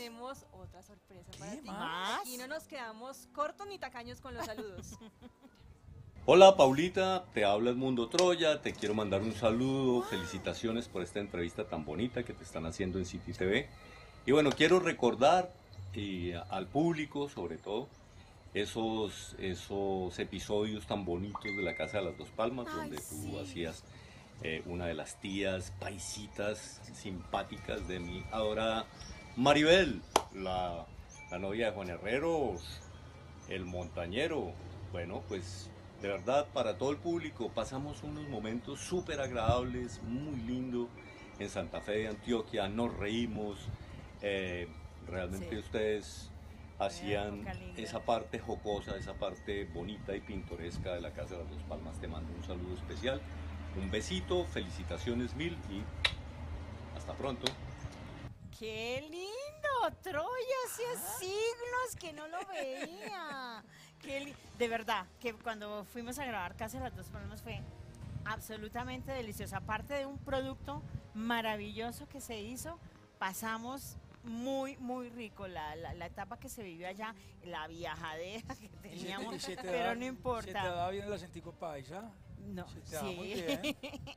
tenemos otra sorpresa para ¿Qué ti. más? Aquí no nos quedamos cortos ni tacaños con los saludos. Hola Paulita, te habla Edmundo Troya, te quiero mandar un saludo, felicitaciones por esta entrevista tan bonita que te están haciendo en City TV. Y bueno, quiero recordar al público sobre todo esos episodios tan bonitos de La Casa de las Dos Palmas, Ay, donde sí. tú hacías una de las tías paisitas simpáticas de mi adorada Maribel, la novia de Juan Herreros, el montañero. Bueno, pues de verdad para todo el público pasamos unos momentos súper agradables, muy lindo en Santa Fe de Antioquia, nos reímos, eh, realmente Sí. ustedes hacían época linda. esa parte jocosa, esa parte bonita y pintoresca de la Casa de las Dos Palmas. Te mando un saludo especial, un besito, felicitaciones mil y hasta pronto. ¡Qué lindo! Troya, hacía siglos que no lo veía. De verdad, que cuando fuimos a grabar Casa de las Dos Palmas fue absolutamente delicioso. Aparte de un producto maravilloso que se hizo, pasamos muy, muy rico la etapa que se vivió allá, la viajadera que teníamos, pero no ¿Se te importa. daba bien el acentico paisa? No, Se te daba muy sí. bien.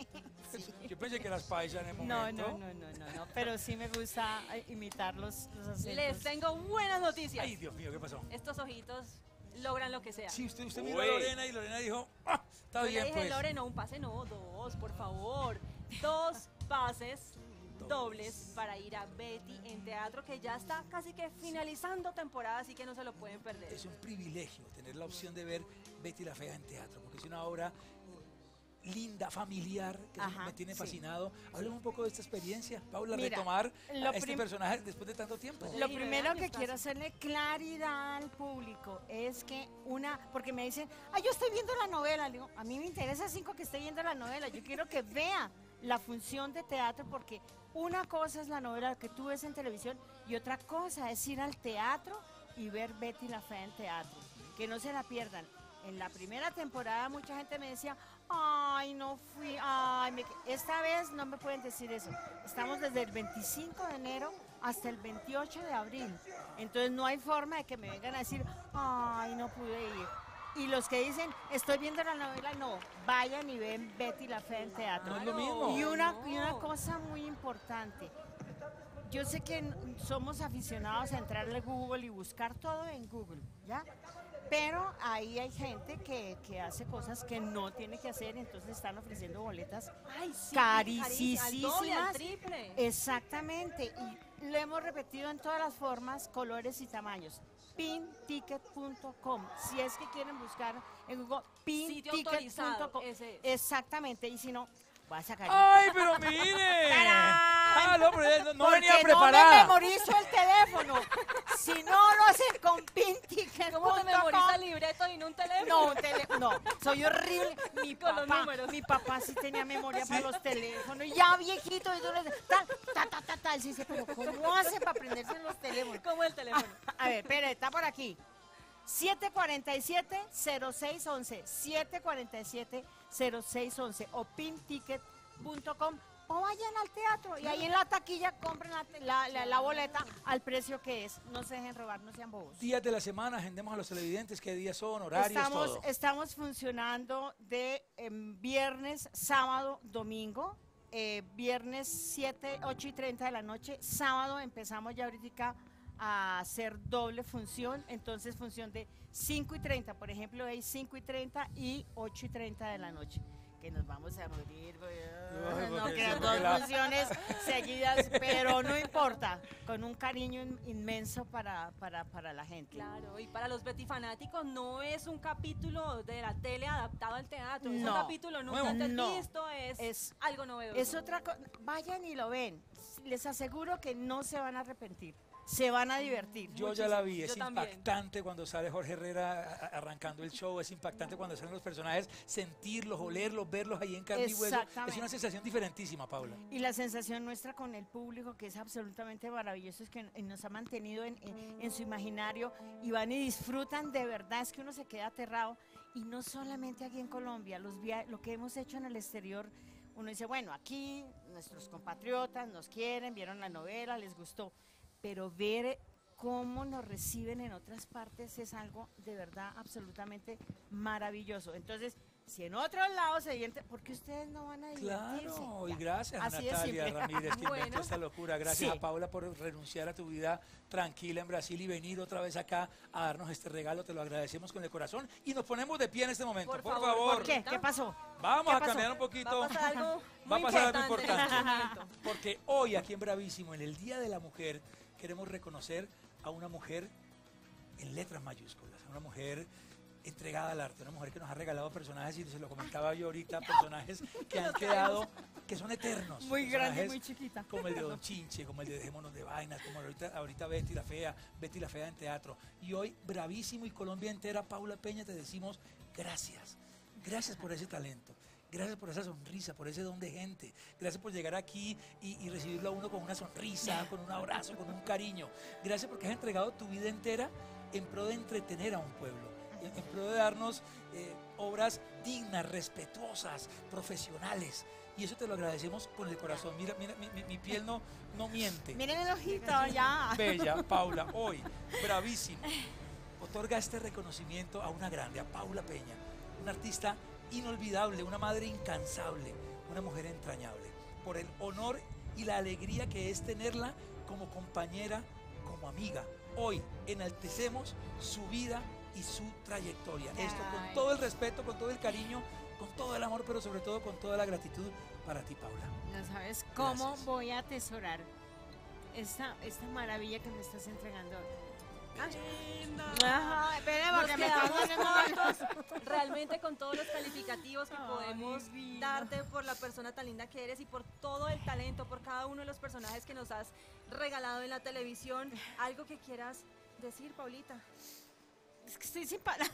Yo pensé que eras paisa en el No, momento. no, pero sí me gusta imitar los acentos. Les tengo buenas noticias. Ay, Dios mío, ¿qué pasó? Estos ojitos logran lo que sea. Sí, usted Uy. miró a Lorena y Lorena dijo, ah, está Yo le bien dije, pues. Lore, no, un pase no, dos, por favor. 2 pases dobles para ir a Betty en teatro, que ya está casi que finalizando temporada, así que no se lo pueden perder. Es un privilegio tener la opción de ver Betty la Fea en teatro, porque es una obra linda, familiar, que Ajá, me tiene sí. fascinado. Háblame un poco de esta experiencia, Paula, Mira, retomar lo a este prim- personaje después de tanto tiempo. Pues Lo Sí, primero años que casi. quiero hacerle claridad al público es que porque me dicen, yo estoy viendo la novela. Le digo, a mí me interesa 5 que esté viendo la novela. Yo quiero que vea la función de teatro, porque una cosa es la novela que tú ves en televisión y otra cosa es ir al teatro y ver Betty la Fea en teatro. Que no se la pierdan. En la primera temporada mucha gente me decía, ay, no fui, esta vez no me pueden decir eso. Estamos desde el 25 de enero hasta el 28 de abril. Entonces no hay forma de que me vengan a decir, ay, no pude ir. Y los que dicen, estoy viendo la novela, no, vayan y ven Betty la Fea en teatro. No es lo mismo. Y una No. cosa muy importante, yo sé que somos aficionados a entrarle a Google y buscar todo en Google, ¿ya? Pero ahí hay gente que hace cosas que no tiene que hacer, entonces están ofreciendo boletas Ay, sí, carísimas. al doble, al triple. Exactamente, y lo hemos repetido en todas las formas, colores y tamaños. Pinticket.com, si es que quieren buscar en Google, Sitio autorizado, pinticket.com. ese es. Exactamente, y si no, voy a sacar. ¡Ay, pero mire! ¡Tarán! Ah, no, pero no venía Porque no me preparada. memorizo el teléfono. Si no lo hacen con pinticket.com. ¿Cómo te memoriza el libreto y no un teléfono? No, soy horrible. Con los números. Mi papá sí tenía memoria para los teléfonos. Ya viejito, y yo le decía, tal. Sí, dice, pero ¿cómo hace para aprenderse los teléfonos? Como el teléfono. A ver, espera, está por aquí. 747-0611. 747-0611 o pinticket.com. O vayan al teatro y ahí en la taquilla compren la boleta al precio que es. No se dejen robar, no sean bobos. Días de la semana, agendemos a los televidentes qué días son, horarios, todo. Estamos funcionando de viernes, sábado, domingo. Viernes 7, 8 y 30 de la noche. Sábado empezamos ya ahorita a hacer doble función. Entonces función de 5 y 30, por ejemplo, hay 5 y 30 y 8 y 30 de la noche. Que nos vamos a morir, no porque quedan siempre dos funciones seguidas, pero no importa, con un cariño inmenso para la gente. Claro, y para los Betty fanáticos no es un capítulo de la tele adaptado al teatro, es un No. capítulo nunca Nuevo. antes No. visto, es algo novedoso. Es otra cosa, vayan y lo ven, les aseguro que no se van a arrepentir, se van a divertir. Yo ya la vi, Yo es también. impactante cuando sale Jorge Herrera arrancando el show, es impactante cuando salen los personajes, sentirlos, olerlos, verlos ahí en carne y hueso. Es Exactamente. una sensación diferentísima, Paula. Y la sensación nuestra con el público, que es absolutamente maravilloso, es que nos ha mantenido en su imaginario y van y disfrutan de verdad, es que uno se queda aterrado. Y no solamente aquí en Colombia, lo que hemos hecho en el exterior, uno dice, bueno, aquí nuestros compatriotas nos quieren, vieron la novela, les gustó. pero ver cómo nos reciben en otras partes es algo de verdad absolutamente maravilloso. Entonces, si en otros lados se divierte, ¿por qué ustedes no van a divertirse? Claro, y Ya. gracias a Así de Natalia simple. Ramírez que inventó Bueno. esta locura. Gracias Sí. a Paula por renunciar a tu vida tranquila en Brasil y venir otra vez acá a darnos este regalo. Te lo agradecemos con el corazón y nos ponemos de pie en este momento. Por Por favor, favor. ¿Por qué? ¿Qué pasó? Vamos ¿Qué a pasó? cambiar un Va poquito. a pasar algo Va muy a pasar algo importante en importante. este momento. Porque hoy aquí en Bravísimo, en el Día de la Mujer, queremos reconocer a una mujer en letras mayúsculas, a una mujer entregada al arte, una mujer que nos ha regalado personajes, y se lo comentaba yo ahorita, personajes que han quedado, que son eternos. Muy grande, personajes muy chiquita. como el de Don Chinche, como el de Dejémonos de Vainas, como ahorita Betty la Fea en teatro. Y hoy, Bravísimo y Colombia entera, Paula Peña, te decimos gracias. Gracias por ese talento. Gracias por esa sonrisa, por ese don de gente. Gracias por llegar aquí y recibirlo a uno con una sonrisa, con un abrazo, con un cariño. Gracias porque has entregado tu vida entera en pro de entretener a un pueblo, en pro de darnos obras dignas, respetuosas, profesionales. Y eso te lo agradecemos con el corazón. Mira, mi piel no miente. Miren el ojito, ya. Bella, Paula, hoy, Bravísimo, otorga este reconocimiento a una grande, a Paula Peña, una artista inolvidable, una madre incansable, una mujer entrañable, por el honor y la alegría que es tenerla como compañera, como amiga. Hoy enaltecemos su vida y su trayectoria. Esto con Ay. todo el respeto, con todo el cariño, con todo el amor, pero sobre todo con toda la gratitud para ti, Paula. No sabes cómo Gracias. voy a atesorar esta maravilla que me estás entregando. Ajá, espera, Nos porque me quedamos estás poniendo cortos realmente con todos los calificativos que Ay, podemos divino. darte por la persona tan linda que eres y por todo el talento, por cada uno de los personajes que nos has regalado en la televisión. Algo que quieras decir, Paulita. Es que estoy sin palabras.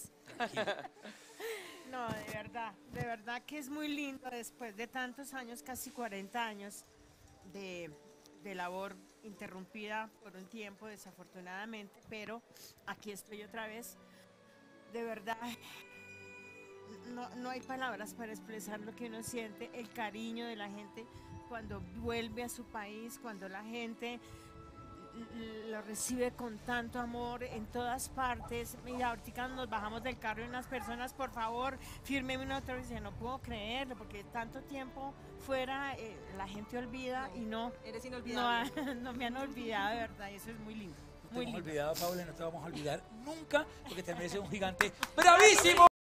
No, de verdad que es muy lindo después de tantos años, casi 40 años de labor interrumpida por un tiempo, desafortunadamente, pero aquí estoy otra vez. De verdad, no hay palabras para expresar lo que uno siente, el cariño de la gente cuando vuelve a su país, cuando la gente lo recibe con tanto amor en todas partes. Mira, ahorita nos bajamos del carro y unas personas, por favor, fírmeme un autógrafo. No puedo creerlo, porque tanto tiempo fuera, la gente olvida y no, Eres inolvidable. no me han olvidado, de verdad, y eso es muy lindo. No te Muy hemos lindo. olvidado, Paula, y no te vamos a olvidar nunca, porque te mereces un gigante bravísimo.